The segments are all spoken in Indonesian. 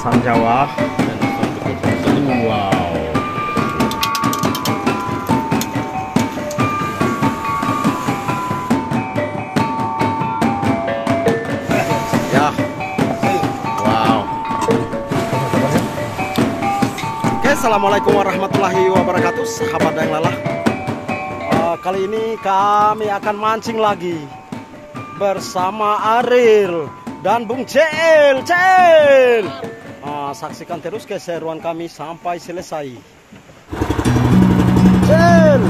asam Jawa dan asam betul. Wow. Ya. Wow. Oke, assalamualaikum warahmatullahi wabarakatuh, sahabat Dayang Lalah. Kali ini kami akan mancing lagi bersama Ariel dan Bung Cel. Saksikan terus keseruan kami sampai selesai. Cel.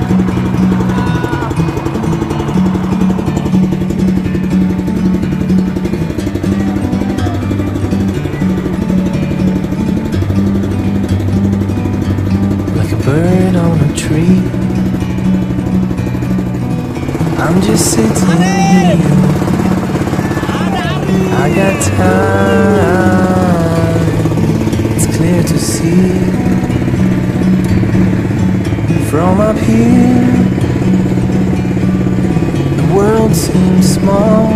Like a bird on a tree, I'm just sitting here. I got time, it's clear to see. From up here, the world seems small.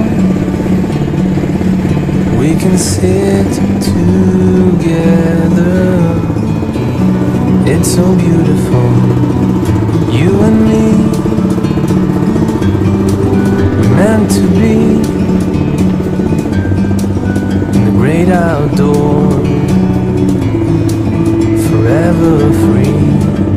We can sit together, it's so beautiful, you and me. Meant to be in the great outdoors, forever free.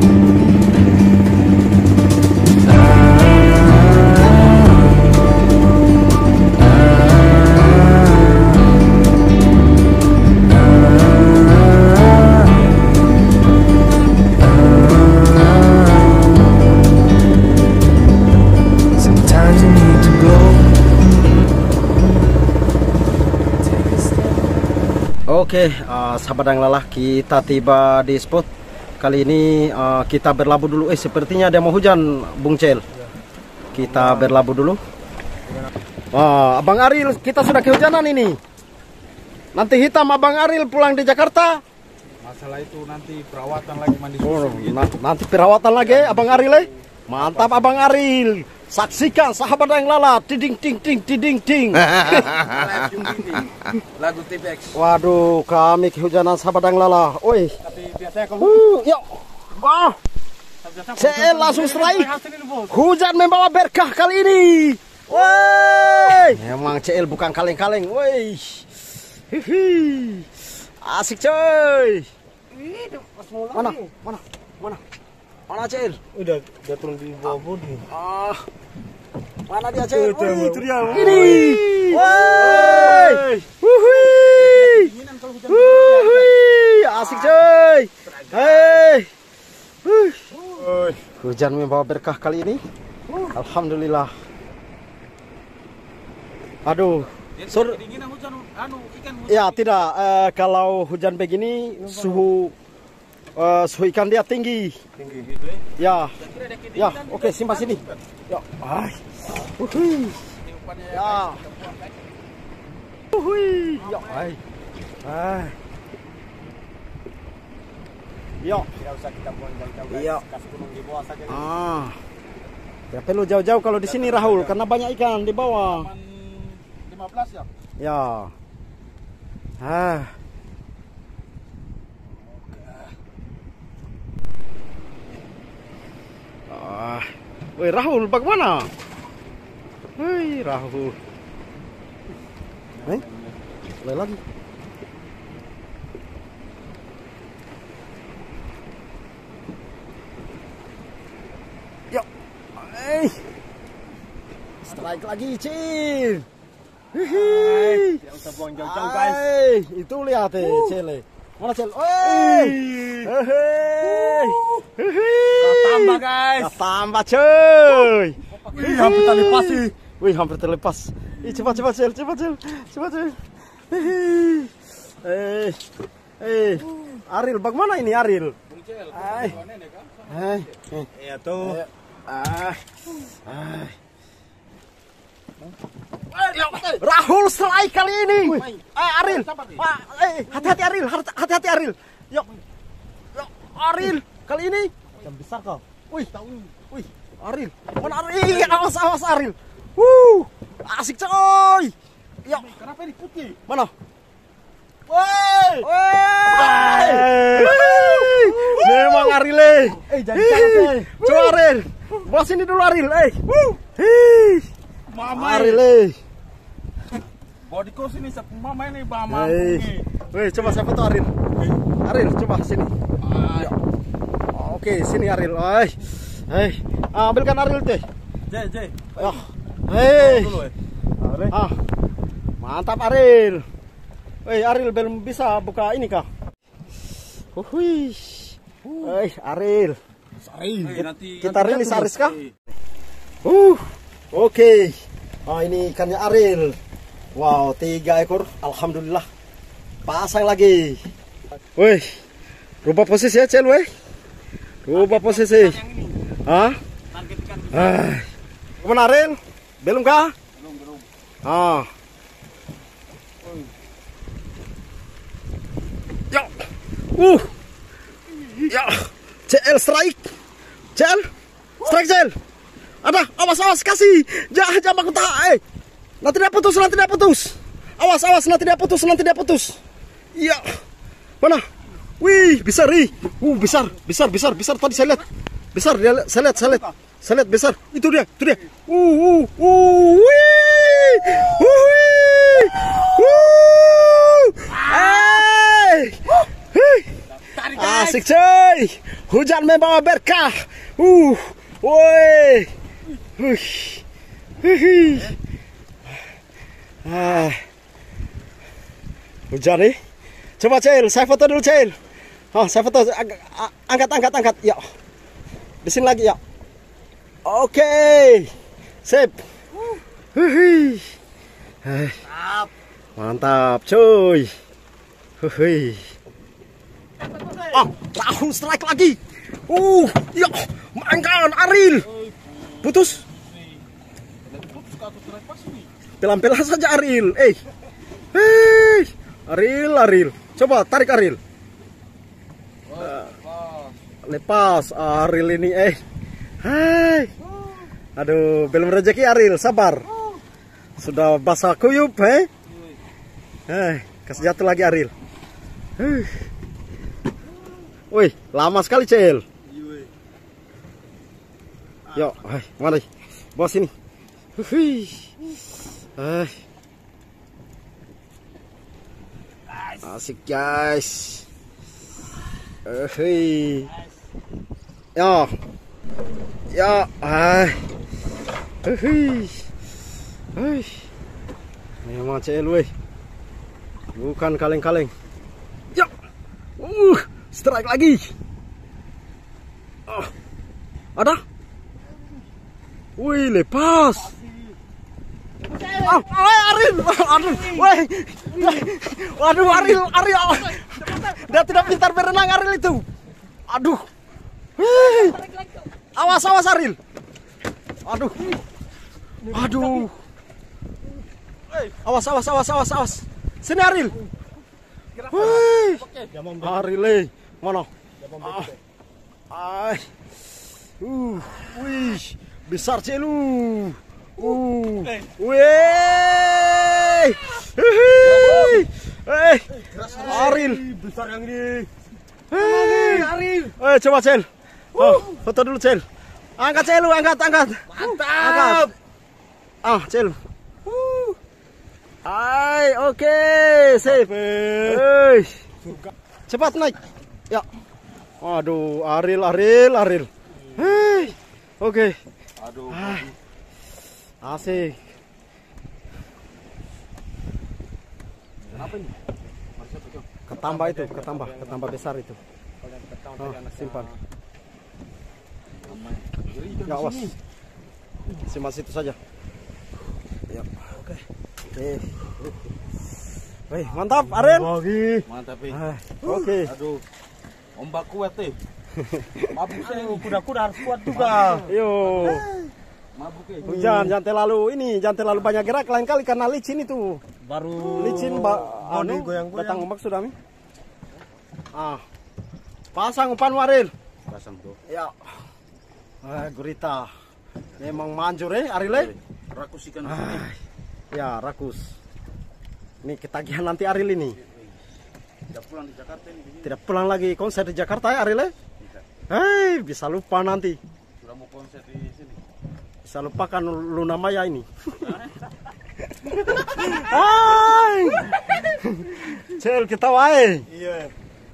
Oke, sahabat Dayang Lalah, kita tiba di spot. Kali ini kita berlabuh dulu. Sepertinya ada mau hujan, Bung Cel. Kita berlabuh dulu. Abang Ariel, kita sudah kehujanan ini. Nanti hitam Abang Ariel pulang di Jakarta. Masalah itu nanti perawatan lagi, mandi susu. Nanti perawatan lagi, Abang Ariel. Mantap, Abang Ariel. Saksikan sahabat Dayang Lalah, tiding ting ting tiding ting. Lagu TPX. Waduh, kami kehujanan sahabat Dayang Lalah. Oi. Tapi biasanya kalau Yuk. Wah. Saya langsung strike. Hujan membawa berkah kali ini. Woi. Memang CL bukan kaleng-kaleng. Woi. Hihi. Asik coy. Mana? Mana CL? udah turun di bawah bodi. Mana dia CL? Itu dia. Ini. Woi. Wuhui. Asik coy. Hei. Hujan membawa berkah kali ini. Alhamdulillah. Aduh. Ya tidak. Kalau hujan begini suhu ikan dia tinggi Gitu ya. Ya, oke, simpan sini. Ya. Wuhui. Ya. Wuhui. Ya. Ya. Tidak usah kita buang jauh-jauh, guys. Iya. Kasih gunung di bawah saja. Ya perlu jauh-jauh kalau di sini Rahul karena banyak ikan di bawah. 15 ya. Ya. Woi Rahul, bagaimana? Woi Rahul. Mulai lagi. Yuk. Strike lagi, Cil. Tidak usah buang jauh-jauh, guys. Itu lihat Cil. Mana Cil? Tambah, guys. Tambah, cuy. Hampir terlepas sih. Wih, hampir terlepas. Cepat Cil. Ariel, bagaimana ini Ariel? Iya tuh. Rahul strike kali ini. Ariel. Hati-hati Ariel, hati-hati Ariel. Yuk. Ariel, kali ini Yang besar kau. Wih, Ariel. Mana Ariel? Awas Ariel. Asik coy. Ya. Kenapa ini putih? Mana? Woi. Memang Aril. Jangan salah. Coba Aril. Bawa sini dulu Aril. Mama. Aril. Body ko sini sa mama ini mama. Woi, coba saya foto Aril. Aril, coba sini. Ya. Oke, sini Aril. Ambilkan Aril teh. J. Mantap Aril. Aril belum bisa buka ini kah? Aril. Kita rilis Aris kah? Oke. Ini ikannya Aril. Wow, 3 ekor. Alhamdulillah. Pasang lagi. Rubah posisi ya, Cel, Rubah posisi. Kemana Aril? Belum kah? Belum. Ya. CL strike. CL. Strike CL. Ada, awas kasih. Jangan aku tak. Nanti dia putus. Awas, nanti dia putus. Iya. Mana? Wih, besar ih. Besar. Tadi saya lihat. Besar dia, saya lihat besar. Itu dia. Asik coy. Hujan membawa berkah. Hujan nih. Coba Cel, saya foto dulu Cel. Saya foto. Angkat. Ya. Di sini lagi ya. Oke. Sip. Mantap cuy. Langsung strike lagi. Ya, mainkan Aril. Putus. Pelan-pelan saja Aril. Aril. Coba tarik Aril. Lepas Aril ini. Aduh, belum rezeki Aril, sabar. Sudah basah kuyup, kasih jatuh lagi Aril. Wih, lama sekali Cel. Yuk, mana? Bawa sini. Asik guys. Memang Cel, bukan kaleng-kaleng. Ya. Strike lagi. Ada? Wih, lepas. Aril. Waduh, Aril. Dia tidak pintar berenang Aril itu. Aduh. Awas Aril. Aduh. Awas. Sini Aril. Aril, mana? Wih, besar Celu. Aril, besar yang ini. Aril. Coba Cel. Foto dulu Cel. Angkat Celu, angkat. Mantap. Cel. Oke, sip. Cepat naik. Ya. Waduh, Aril. Oke. Aduh. Asik. Kenapa ini? Ketambah besar itu. Simpan. Ya, awas. Simpan situ saja. Ya, oke. Mantap, Aril. Mantap, Oke. Aduh. Ombak kuat, Mabuk saya kuda-kuda harus kuat juga. Yo. Mabuk, Hujan, jangan terlalu banyak gerak, lain kali karena licin itu. Baru Licin goyang-goyang. datang ombak sudah mi. Pasang umpan Aril. Pasang tuh. Ya. Gurita. Memang manjur Aril. Rakus ikan. Ya, rakus. Ini ketagihan nanti Aril ini. Tidak pulang di Jakarta ini. Tidak pulang lagi konser di Jakarta ya Ariel? Tidak. Hei, bisa lupa nanti. Sudah mau konser di sini. Bisa lupakan Luna Maya ini. Hai. Cel kita wae. Iya.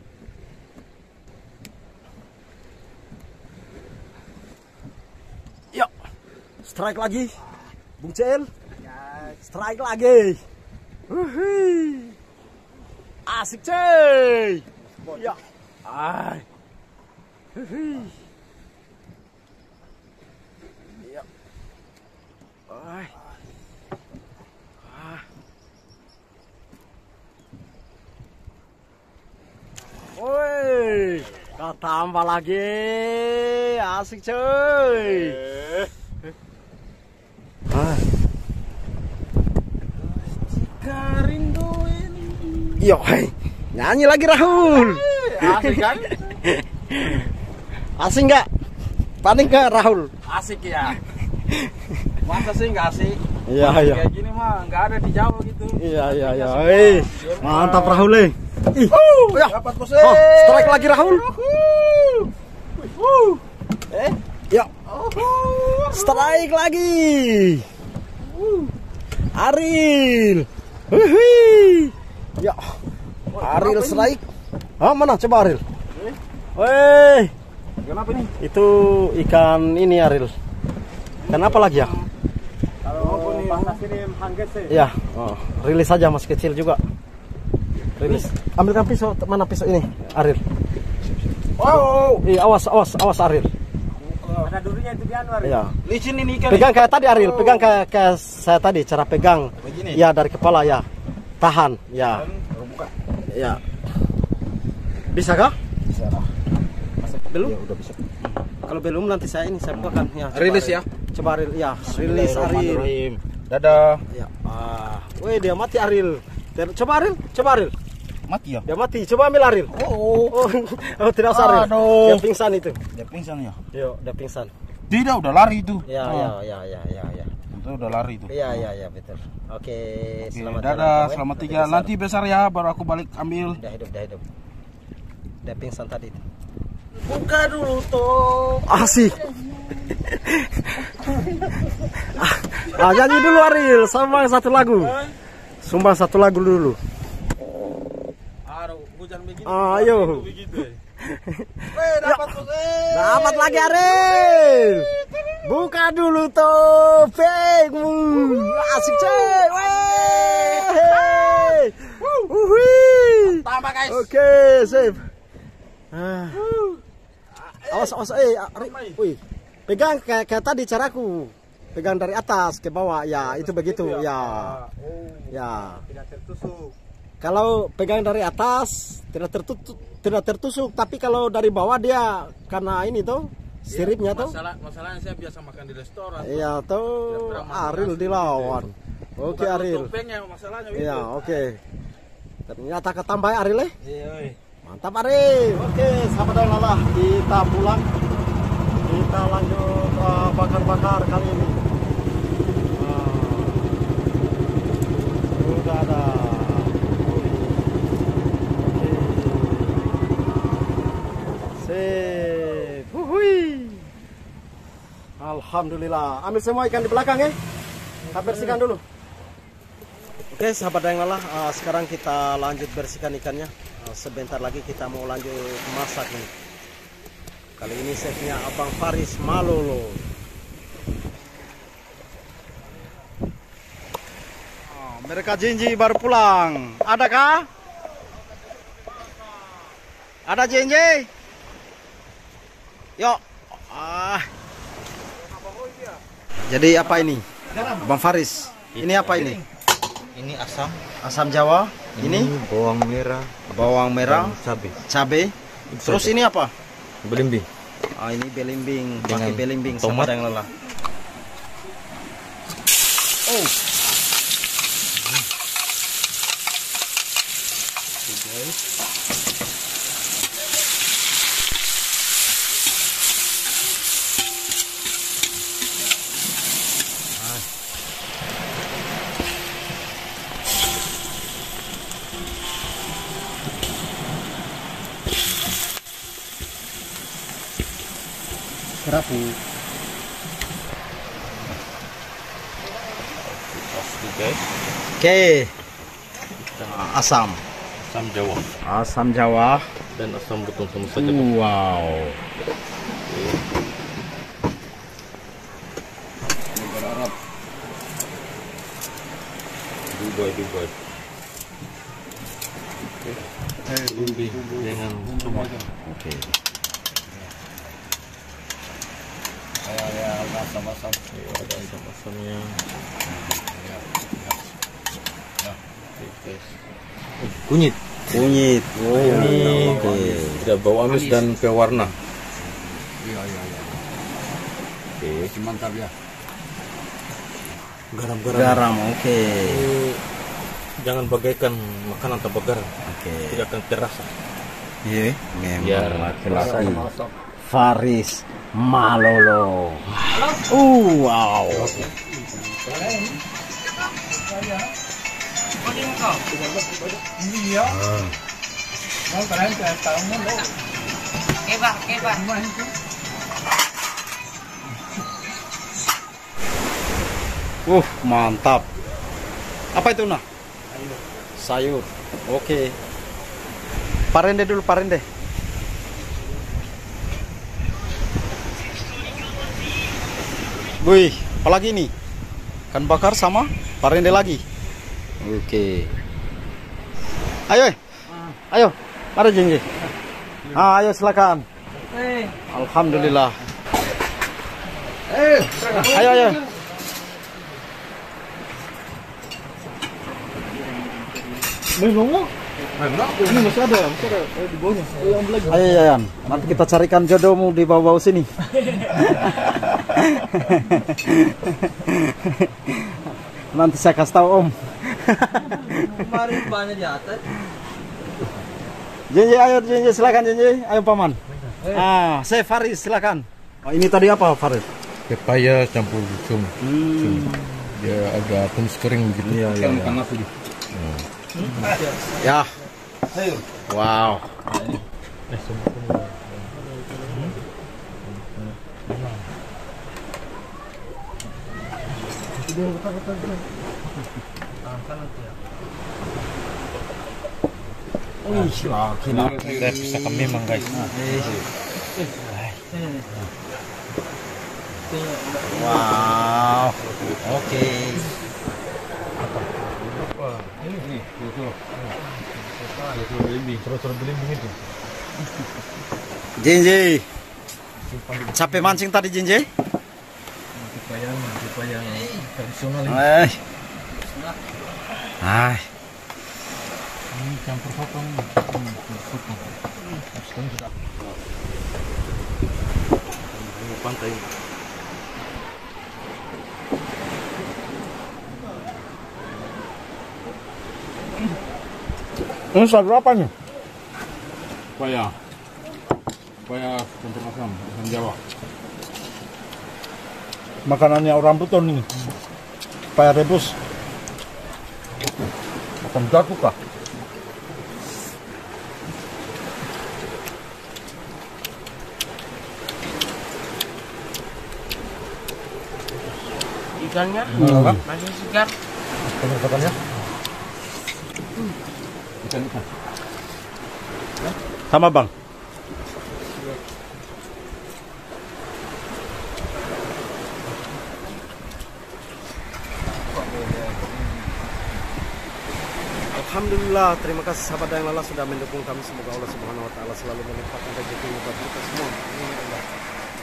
Yuk. Strike lagi. Bung Cel. Strike lagi. Wuhui. Asik cuy. Ya. Ai. Wuhui. Ya. Ai. Woi, kau tambah lagi, asik cuy. Jika rinduin. Yo, nyanyi lagi Rahul. Asik kan? Asik nggak? Panik nggak Rahul? Asik ya. Masa sih nggak asik? Iya iya. Kayak gini mah nggak ada di Jawa gitu. Iya iya iya. Mantap Rahul. Ih, ya. Dapat bos. Oh, strike lagi Rahul. Ya. Strike lagi. Ariel. Ya. Ariel strike. Ah, mana coba Ariel? Weh. Kenapa nih? Itu ikan ini Ariel. Kenapa lagi ya? Kalau pas ini hangget sih. Ya, oh, rilis saja mas kecil juga. Rilis. Ambilkan pisau, mana pisau ini, Ariel? Wow. Awas, awas, awas Ariel. Ada durinya itu di Anwar. Iya. Licin ini ikan. Pegang kayak tadi Ariel, pegang kayak saya tadi, cara pegang. Begini? Ya dari kepala ya. Tahan, ya. Buka. Ya. Bisa kah? Bisa lah. Belum? Ya udah bisa. Kalau belum nanti saya bukakan ya. Coba, Rilis Ariel. ya. Coba Ariel, ya. Rilis Ariel. Dadah. Ya. Weh dia mati Ariel. Coba Ariel, coba Ariel. Mati ya? Dia mati. Coba ambil Ariel. Oh, tidak usah Ariel. Aduh. Dia pingsan itu. Dia pingsan ya? Yo, dia pingsan. Tidak, udah lari itu. Ya, ya. Itu udah lari itu. Iya, betul. Oke, selamat dadah, jalan, selamat Nanti tinggal. besar. Nanti besar ya, baru aku balik ambil. Udah hidup. Dia pingsan tadi. Buka dulu tuh. Asik. Nyanyi dulu Ariel, sama satu lagu. Sumbang satu lagu dulu. Aduh, hujan begini. Ayo. Dapat Dapat lagi Ariel. Buka dulu topengmu. Asik cuy. Tambah guys. Oke, sip. Awas, wih. Pegang kayak tadi caraku. Pegang dari atas ke bawah. Ya, itu begitu. Ya. Ya. Tidak tertusuk. Kalau pegang dari atas tidak tertusuk, tapi kalau dari bawah dia karena ini tuh siripnya tuh. Masalahnya saya biasa makan di restoran. Iya tuh Ariel dilawan. Oke Ariel. Topengnya masalahnya itu. Iya, oke. Ternyata ketambah Ariel. Iya. Mantap Ariel. Oke, sahabat dan lelah, kita pulang. Kita lanjut bakar-bakar kali ini. Sudah ada. Sip. Alhamdulillah. Ambil semua ikan di belakang ya. Kita bersihkan dulu. Oke, sahabat yang lelah, sekarang kita lanjut bersihkan ikannya. Sebentar lagi kita mau lanjut masak nih. Kali ini chefnya Abang Faris Malolo. Mereka Jinji baru pulang. Adakah? Ada Jinji? Yuk. Jadi apa ini? Bang Faris. Ini apa ini? Ini asam. Asam Jawa. Ini bawang merah. bawang merah, Cabai. cabai. Terus ini apa? Belimbing. Ini belimbing, Dengan pakai belimbing tomat. sama yang lelah. Oh. kerapu. Oke. Asam. Asam Jawa Asam Jawa dan asam betung sama saja. Wow. Dubai. Bumbu dengan tomat. Oke. Ya, asam-asam. Ada asam-asamnya. Kunyit. Kunyit. Oh, Ini oke. tidak bau amis dan pewarna. Oke. Mantap ya. Garam, oke. Jangan bagaikan makanan terbakar, Oke. tidak akan terasa. Iya, Biar memang laki-laki. masak. Faris Malolo. Wow. Mantap. Apa itu, nah? Sayur. Oke. Parende dulu, parende. Wih, apalagi ini? Ikan bakar sama parende lagi. Oke. Ayo, ayo, mari Jinji. Ayo silakan. Alhamdulillah. Ayo. Ini masih ada di bawahnya. Ayo Yayan, nanti kita carikan jodohmu di bawah-bawah sini. Nanti saya kasih tahu Om. Kemarin banyak di atas. Jinji, ayo Jinji, silakan Jinji. Ayo paman. Saya Faris, silakan. Oh, ini tadi apa Faris? Pepaya campur sum. Dia agak tumis kering begitu. Iya. Makan nasi. Ya. Wow. Saya pisahkan memang guys. Wow. Oke. Jinji. Capek mancing tadi Jinji? Pepaya tradisional ini campur potong. Pantai. Ini sayur apa nih? Pepaya campur asam Jawa. Makanannya orang Buton nih. Pepaya rebus. Asam jago kah? Ikannya masih segar. Ikan-ikannya? Ikan. Sama Bang. Alhamdulillah, terima kasih sahabat yang lelah sudah mendukung kami. Semoga Allah Subhanahu wa taala selalu melimpahkan rezeki buat kita semua. Amin ya Allah.